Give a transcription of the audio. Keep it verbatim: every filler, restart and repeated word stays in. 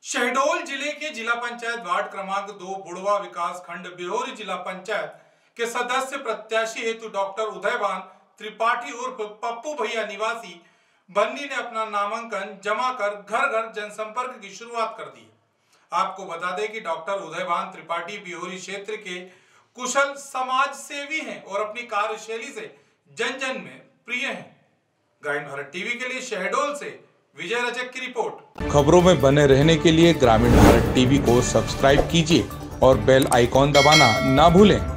शहडोल जिले के जिला पंचायत वार्ड क्रमांक दो बुढ़वा विकास खंड बिरोरी जिला पंचायत के सदस्य प्रत्याशी हेतु डॉक्टर उदयभान त्रिपाठी उर्फ पप्पू भैया निवासी बन्नी ने अपना नामांकन जमा कर घर घर जनसंपर्क की शुरुआत कर दी। आपको बता दें कि डॉक्टर उदयभान त्रिपाठी बिहोरी क्षेत्र के कुशल समाज सेवी हैं और अपनी कार्यशैली से जन जन में प्रिय हैं। ग्रामीण भारत टीवी के लिए शहडोल से विजय रजक की रिपोर्ट। खबरों में बने रहने के लिए ग्रामीण भारत टीवी को सब्सक्राइब कीजिए और बेल आइकॉन दबाना ना भूलें।